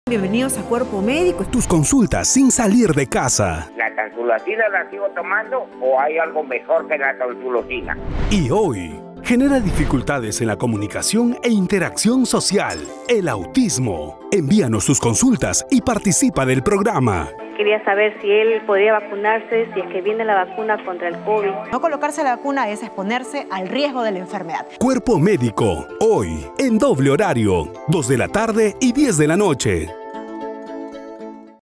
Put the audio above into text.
Bienvenidos a Cuerpo Médico. Tus consultas sin salir de casa. ¿La tansulosina la sigo tomando o hay algo mejor que la tansulosina? Y hoy genera dificultades en la comunicación e interacción social. El autismo. Envíanos tus consultas y participa del programa. Quería saber si él podría vacunarse, si es que viene la vacuna contra el COVID. No colocarse la vacuna es exponerse al riesgo de la enfermedad. Cuerpo Médico, hoy en doble horario, 2 de la tarde y 10 de la noche.